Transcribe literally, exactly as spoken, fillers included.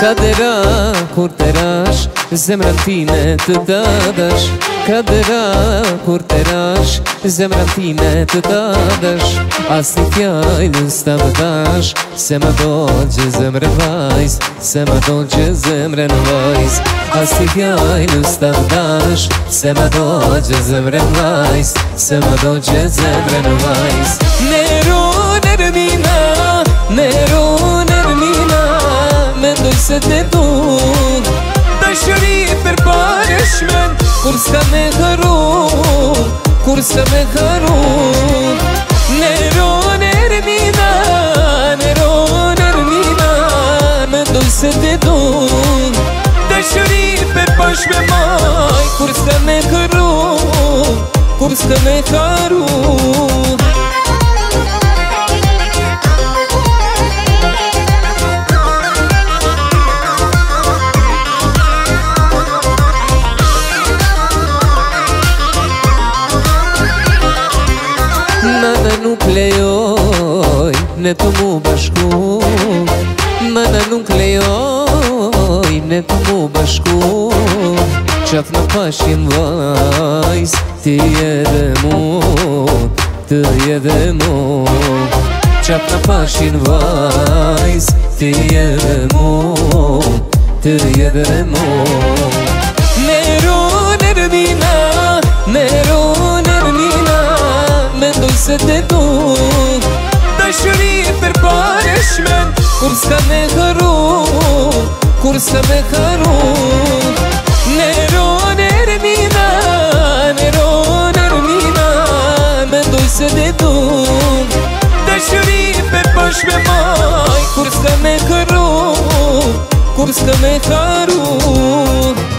Kadera kur të rash, zemra t'ine të dadash. Kadera kur të rash, zemra t'ine të dadash. As një fjallën s'ta vëdash, se ma do që zemre vajz, se ma do që zemre në vajz. As një fjallën s'ta vëdash, se ma do që zemre vajz, se ma do që zemre në vajz. Nero nërmina, nero nërmina, mendoj se te du dashëri për pareshmen, kur s'ka me haru, kur s'ka me haru. Nero nërmina, nero nërmina, mendoj se te du dashëri për pareshmen, kur s'ka me haru, kur s'ka me haru. Mana nuk lejoj ne të mu bashku, mana nuk lejoj ne të mu bashku. Qaf në pashkim vajz, ti edhe mu, ti edhe mu. Qaf në pashkim vajz, ti edhe mu, ti edhe mu. Nero nërmina, nero nërmina, mendoj se te du dashëri për pareshmen, kur s'ka me haru, kur s'ka me haru. Nero nërmina, nero nërmina, mendoj se te du dashëri për pareshmen, kur s'ka me haru, kur s'ka me haru.